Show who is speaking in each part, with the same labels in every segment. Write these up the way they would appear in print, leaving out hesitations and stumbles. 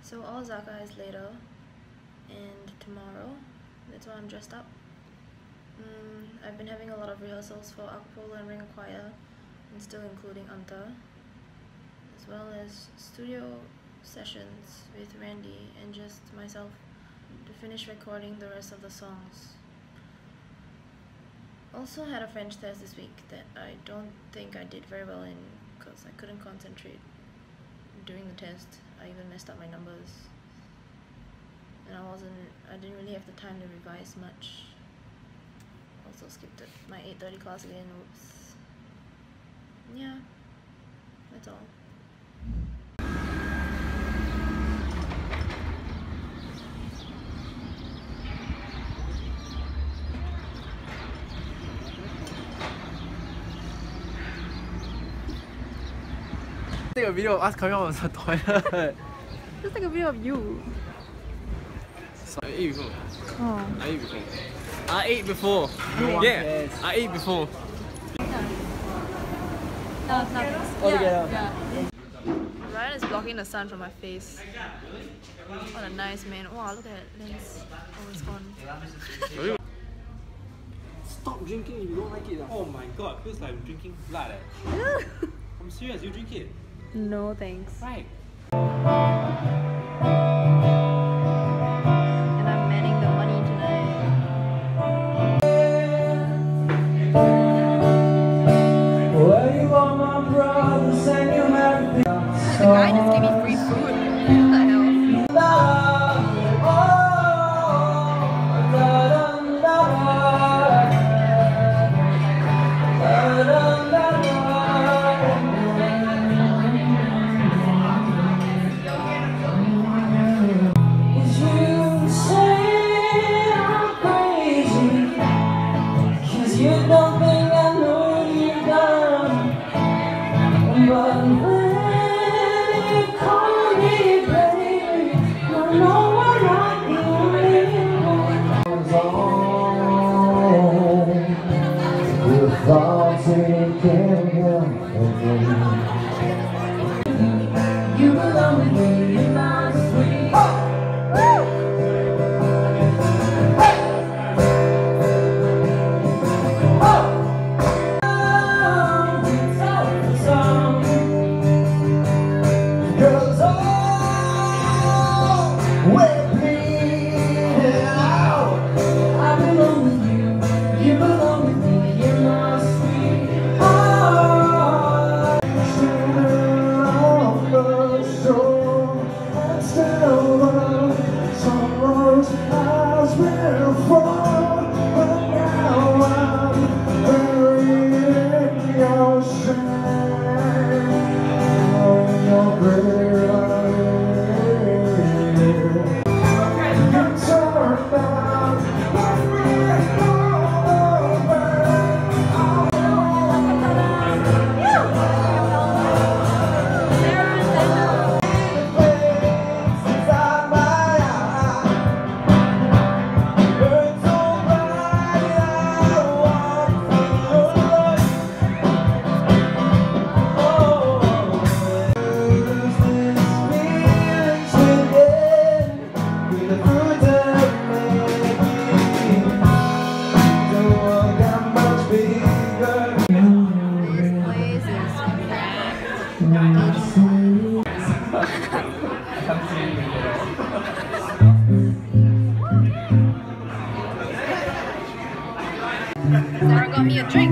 Speaker 1: So Ozaka is later, and tomorrow, that's why I'm dressed up. I've been having a lot of rehearsals for acapella and ring choir, and still including Anta, as well as studio sessions with Randy and just myself to finish recording the rest of the songs. Also had a French test this week that I don't think I did very well in because I couldn't concentrate during the test. I even messed up my numbers, and I didn't really have the time to revise much. Also skipped my 8:30 class again. Oops. Yeah, that's all.
Speaker 2: Take a video of us coming out of the toilet.
Speaker 1: Just take a video of you.
Speaker 2: So I ate before.
Speaker 1: Oh.
Speaker 2: I ate before. I ate before.
Speaker 1: No
Speaker 2: yeah, I ate before.
Speaker 1: No, it's not.
Speaker 2: All together.
Speaker 1: Yeah. Ryan is blocking the sun from my face. What a nice man. Wow, look at that lens. Oh, it's gone.
Speaker 2: Stop drinking if you don't like it.
Speaker 3: Oh my god, feels like I'm drinking blood. I'm serious, you drink it.
Speaker 1: No thanks.
Speaker 3: Right.
Speaker 1: And I'm manning the money tonight.
Speaker 4: Well, you are my brothers and you have been.
Speaker 1: The guy just gave me free food. What the hell?
Speaker 4: You don't think I know you've done, but when you call me baby, you know what I do. Without taking help from me, you belong with me, you're not free.
Speaker 1: Sarah got me a drink.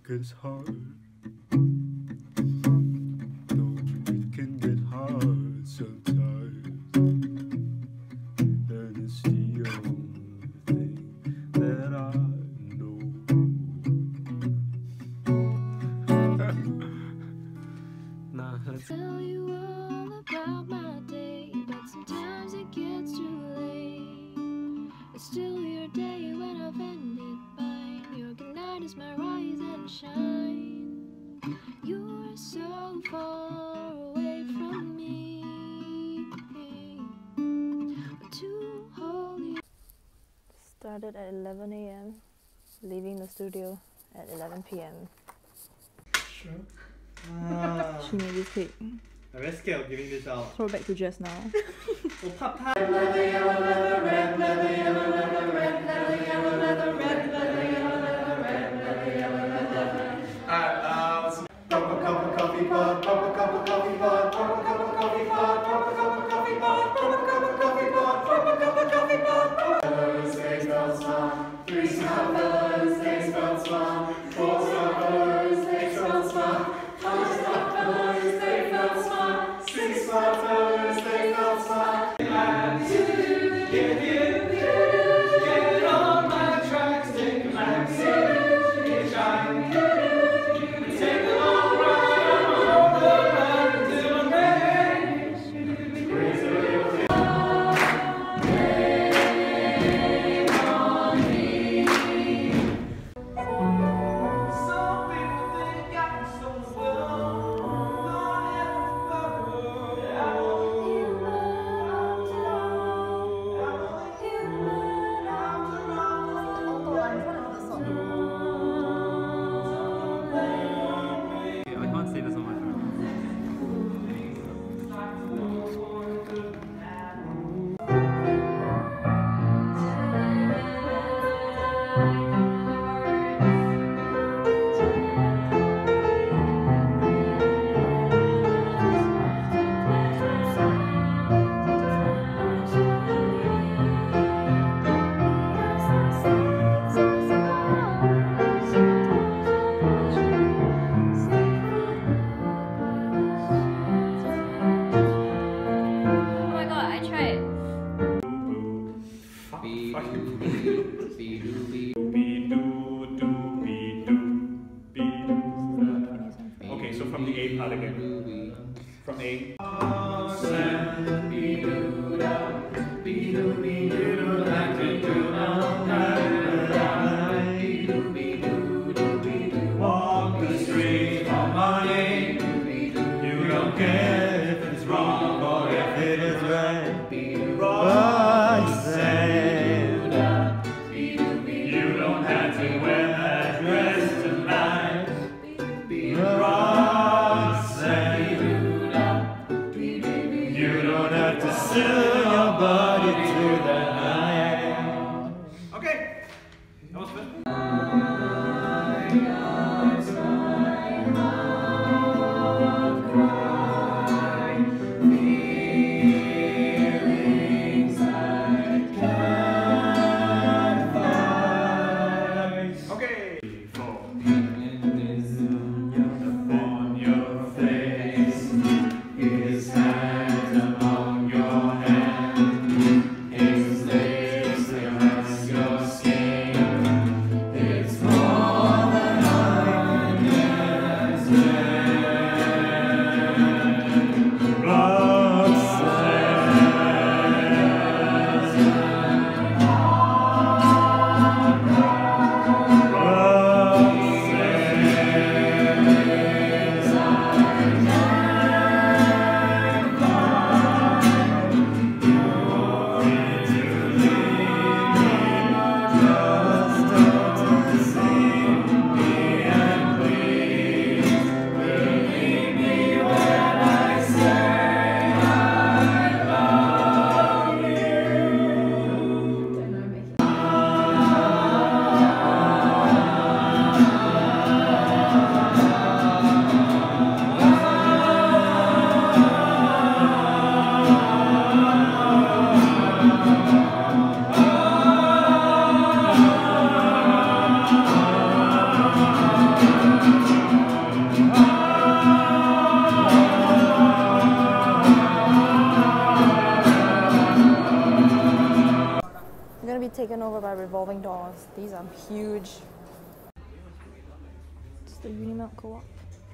Speaker 5: gets hard. No, it can get hard sometimes. And it's the only thing that I know. Nah, that's
Speaker 1: Tell you all about my day, but sometimes it gets too late. It's still your day when I've ended mine. Your good night is my rise and shine. You're so far away from me, but to hold you. Started at 11 a.m., leaving the studio at 11 p.m.
Speaker 2: Sure.
Speaker 1: She made this cake.
Speaker 2: I'm very scared of giving this out.
Speaker 1: Throw back to just now.
Speaker 2: Oh, Papa!
Speaker 5: coffee pot, pop a cup of coffee pot, pop a cup of coffee pot, pop a cup of coffee pot, pop a cup of coffee pot, pop a cup of coffee pot. Fellows, they spell smart. 3 smart fellows, they spell smart. 4 smart fellows, they spell smart. 5 smart fellows, they spell smart. 6 smart fellows, they spell smart. Get on my tracks, take a maxi, get shine. Take a long ride on the line till I'm
Speaker 2: I can't say this on my phone.
Speaker 5: Okay, so from the A part again. From A. Walk the street for money. You don't care if it's wrong or if it is right. Roxanne, you don't have to wear that dress tonight. Roxanne, you don't have to sell your body to the night.
Speaker 3: Okay. That was good. Okay.
Speaker 5: On your face, his hands upon your hand, his lips across your skin,
Speaker 1: be taken over by revolving doors. These are huge. It's the Unimilk Co-op.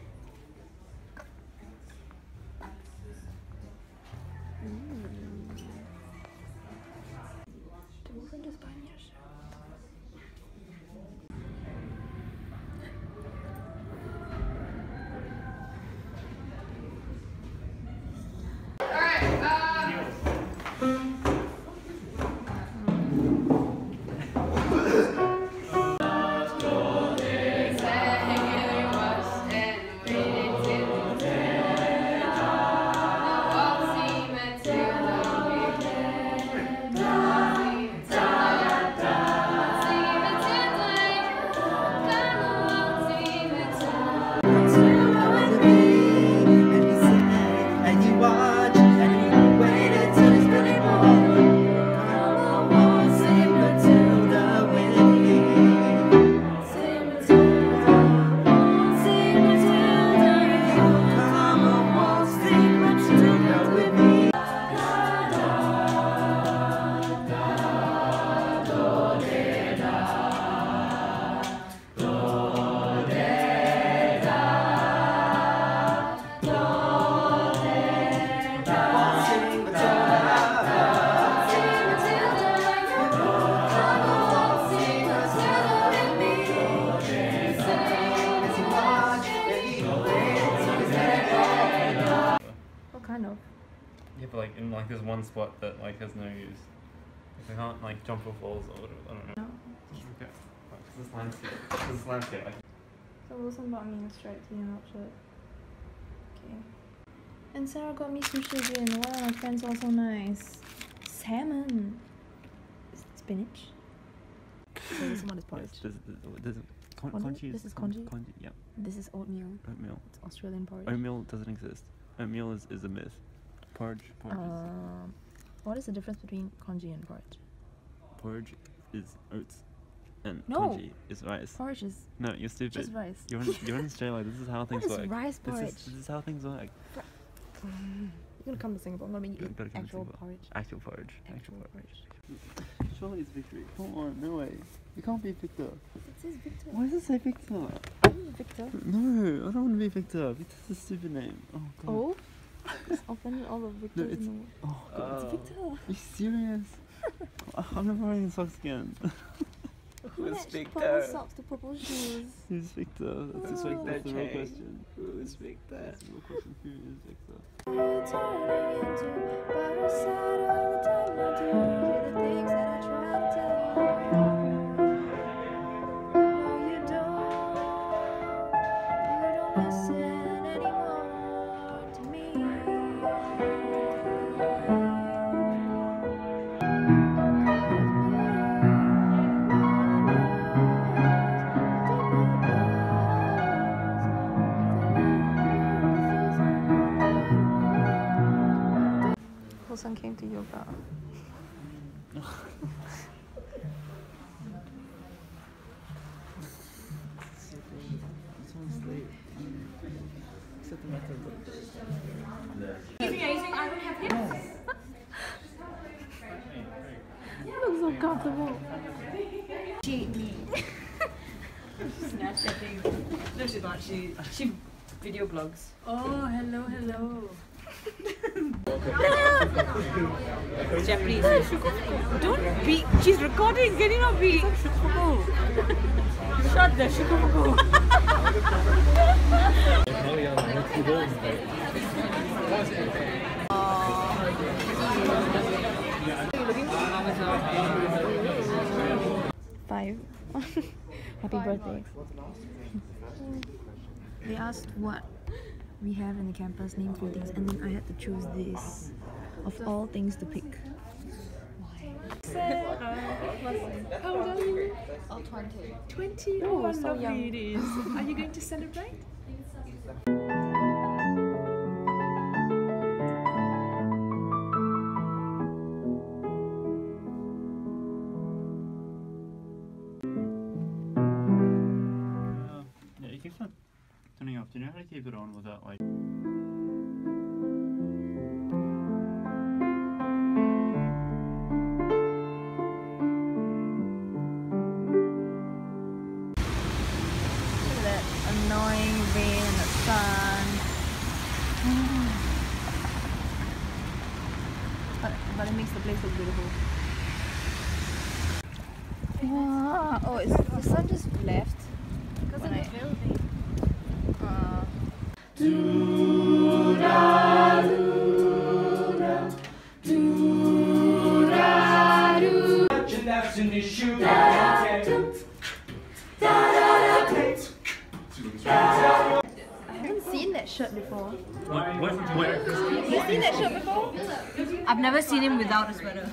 Speaker 2: Yeah, but like in like this one spot that like has no use. Like, I can't like jump off walls or whatever. I don't know.
Speaker 1: No.
Speaker 2: Okay. This is landscape. This is landscape.
Speaker 1: So Wilson bought me a striped Unimilk shirt. Okay. And Sarah got me sushi again. One of my friends also nice. Salmon. Spinach. So this one is porridge.
Speaker 2: Yes, this is congee.
Speaker 1: This is congee?
Speaker 2: Congee, yeah.
Speaker 1: This is oatmeal.
Speaker 2: Oatmeal.
Speaker 1: It's Australian porridge.
Speaker 2: Oatmeal doesn't exist. Oatmeal is a myth. Porridge.
Speaker 1: What is the difference between congee and porridge?
Speaker 2: Porridge is oats, and
Speaker 1: No.
Speaker 2: congee is rice.
Speaker 1: Porridge is
Speaker 2: No, you're stupid.
Speaker 1: just rice.
Speaker 2: You're in Australia. This is how things
Speaker 1: What is
Speaker 2: work.
Speaker 1: rice porridge?
Speaker 2: This is how things work.
Speaker 1: You're gonna come to Singapore. I'm gonna make you
Speaker 2: Gotta come to
Speaker 1: actual
Speaker 2: Singapore.
Speaker 1: porridge.
Speaker 2: Actual porridge.
Speaker 1: Actual porridge.
Speaker 2: Surely it's Victory. Come on, no way. You can't be Victor.
Speaker 1: It says Victor.
Speaker 2: Why does it say Victor?
Speaker 1: Victor.
Speaker 2: No, I don't want to be Victor. Victor's a stupid name. Oh god.
Speaker 1: Oh? It's offended all the Victors
Speaker 2: it's-
Speaker 1: in the world.
Speaker 2: Oh god.
Speaker 1: It's Victor.
Speaker 2: Are you serious? I'm never wearing socks again.
Speaker 1: Who
Speaker 2: Who's
Speaker 1: matched
Speaker 2: Victor?
Speaker 1: purple socks to purple shoes?
Speaker 2: Who's Victor? That's
Speaker 1: Oh.
Speaker 2: the real question.
Speaker 3: Who's Victor?
Speaker 2: That's the real question. Who is Victor?
Speaker 1: You're turning into by her side all the time. Now do you hear the things that I try to tell you? No, you don't. You don't listen anymore to me. Wilson came to yoga.
Speaker 2: Someone's late. Except the method.
Speaker 1: You look so comfortable.
Speaker 6: Cheat me. Snapchatting. No, she's not. She video blogs. Oh, hello, hello. Japanese. Don't be. She's recording. Can you not be? Shut the shukufuku.
Speaker 1: Five. Happy birthday. They asked what we have in the campus, name 3 things, and then I had to choose this of all things to pick.
Speaker 6: How old are you?
Speaker 7: Oh, 20.
Speaker 6: 20.
Speaker 1: Oh,
Speaker 6: Oh, how
Speaker 1: so
Speaker 6: lovely
Speaker 1: young.
Speaker 6: it is. Are you going to celebrate?
Speaker 2: Yeah, it keeps on turning off. Do you know how to keep it on without like?
Speaker 6: The place looks beautiful.
Speaker 1: Wow. Oh, is the sun just left?
Speaker 6: Because of the building.
Speaker 1: I haven't seen that shirt before.
Speaker 2: What?
Speaker 1: Have you seen that shirt before?
Speaker 6: I've never seen him without a sweater.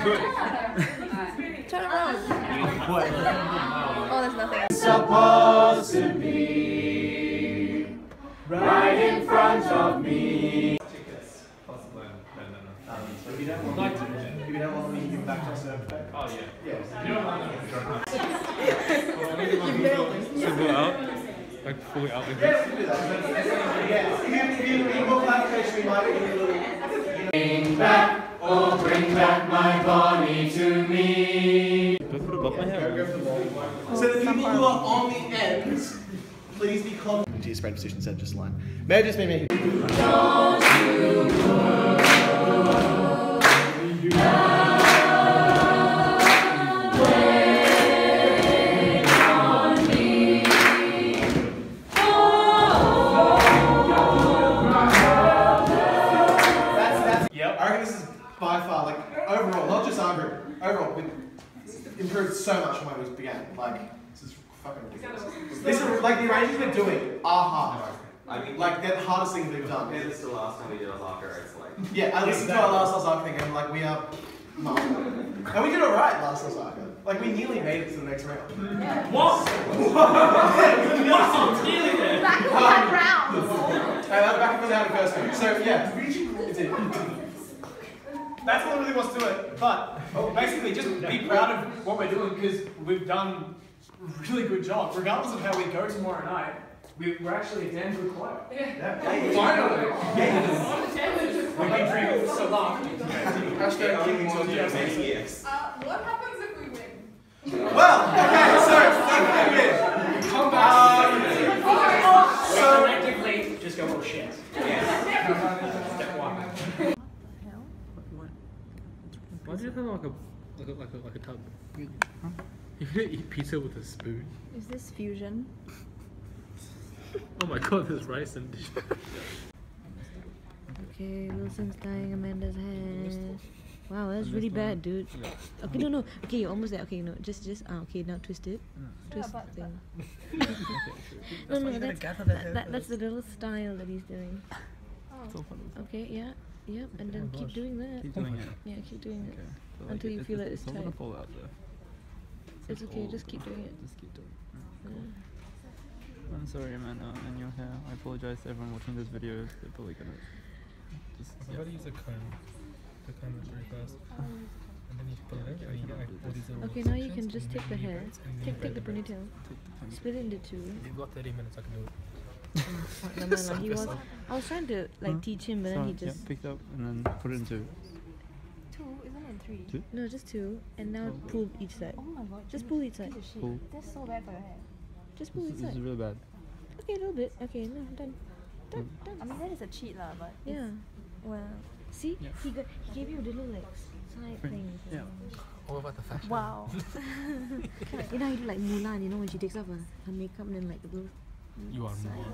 Speaker 1: Turn around. Oh, there's nothing.
Speaker 5: Supposed to be right in front of me.
Speaker 3: If you don't want me to give back to us, oh yeah.
Speaker 2: So go out, like fully out with it.
Speaker 5: If you need more clarification, we might need a little. Bring back, oh, bring back my Bonnie to me.
Speaker 2: Do I put it above my hair?
Speaker 5: So the people who are on the ends, please be confident. To your spread position said just line. May I just be making. Don't you I reckon this is by far, like, overall, not just our group, overall, we've improved so much from when we began. Like, this is fucking ridiculous. This is, like, the arrangements we're doing are hard. I mean, like, they're the hardest things we've done.
Speaker 7: It is the last time we did a locker, it's like...
Speaker 5: Yeah, I listened to our last Osaka thing and, like, we are... And we did alright last Osaka. Like, we nearly made it to the next round.
Speaker 1: Yeah.
Speaker 3: What? Nearly there.
Speaker 1: Back to 5 rounds.
Speaker 5: That was back when they had the first game. So, yeah. It's it.
Speaker 3: That's what really wants to do it. But basically, just be proud of what we're doing because we've done a really good job. Regardless of how we go tomorrow night, we're actually a damn good choir.
Speaker 5: Yeah.
Speaker 3: Finally. We've been drinking for so long.
Speaker 5: Hashtag keeping to
Speaker 7: Yes.
Speaker 8: What happens if we win?
Speaker 5: Well, okay, so if we win.
Speaker 3: Come back.
Speaker 5: So
Speaker 3: collectively, just go, oh shit. Step one.
Speaker 2: Why do you have like a tub? You could eat pizza with a spoon.
Speaker 1: Is this fusion?
Speaker 2: Oh my god, there's rice and dish.
Speaker 6: Okay, Wilson's dyeing Amanda's hair. Wow, that's really bad, dude. Okay, no. Okay, you're almost there. Okay, no, just okay, now twist it. Twist the thing. No, that's the little style that he's doing. Okay, yeah, and then keep doing that.
Speaker 2: Keep doing it.
Speaker 6: Yeah, keep doing it.
Speaker 2: Okay. But,
Speaker 6: Until you feel that it's
Speaker 2: not gonna
Speaker 6: tight.
Speaker 2: fall out there.
Speaker 6: It's okay, just keep doing it.
Speaker 2: Just keep doing it. Cool. I'm sorry, Amanda, and your hair. I apologize to everyone watching this video. They're probably gonna just.
Speaker 9: I've got to use a comb. The comb is very fast. And then you put it over and you get like all these little
Speaker 6: Okay, now you can
Speaker 9: sections,
Speaker 6: just
Speaker 9: and
Speaker 6: take the
Speaker 9: you
Speaker 6: hair.
Speaker 9: braid it, and then you
Speaker 6: Take
Speaker 9: braid
Speaker 6: the
Speaker 9: braids.
Speaker 6: ponytail. Split it into two.
Speaker 9: You've got 30 minutes, I can do it.
Speaker 6: He was. I was trying to like teach him, but then he just.
Speaker 2: picked up and then put it into.
Speaker 1: 2, isn't it 3?
Speaker 2: Two?
Speaker 6: No, just two, and now pull each side.
Speaker 1: Oh my god.
Speaker 6: Just pull each side.
Speaker 2: Pull.
Speaker 1: That's so bad for your hair.
Speaker 6: Just pull
Speaker 2: This,
Speaker 6: each
Speaker 2: this is
Speaker 6: side.
Speaker 2: really bad.
Speaker 6: Okay, a little bit. Okay, no, done. Done.
Speaker 1: I mean, that is a cheat lah, but
Speaker 6: Yeah.
Speaker 1: well.
Speaker 6: See,
Speaker 2: Yeah.
Speaker 6: he gave you little like side things.
Speaker 2: Yeah.
Speaker 9: All about the fashion.
Speaker 1: Wow.
Speaker 6: You know how you do like Mulan, you know when she takes off her makeup and then like the little
Speaker 9: You are
Speaker 6: side.
Speaker 9: more.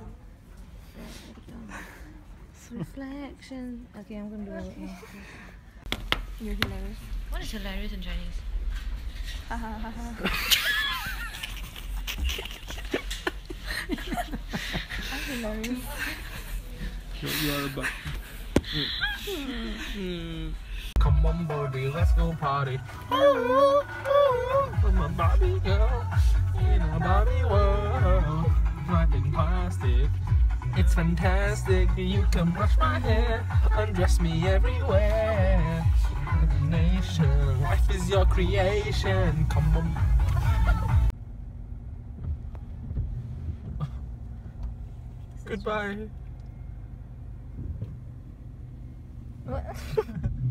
Speaker 6: Reflection. Okay, I'm gonna do it now.
Speaker 1: You're hilarious.
Speaker 6: What is hilarious in Chinese?
Speaker 1: I'm hilarious.
Speaker 2: You are about.
Speaker 9: Come on, baby, let's go party. I'm a Barbie girl in a Barbie world. Riding plastic, it's fantastic. You can brush my hair, undress me everywhere. Nation, life is your creation. Come on. Goodbye.
Speaker 1: What?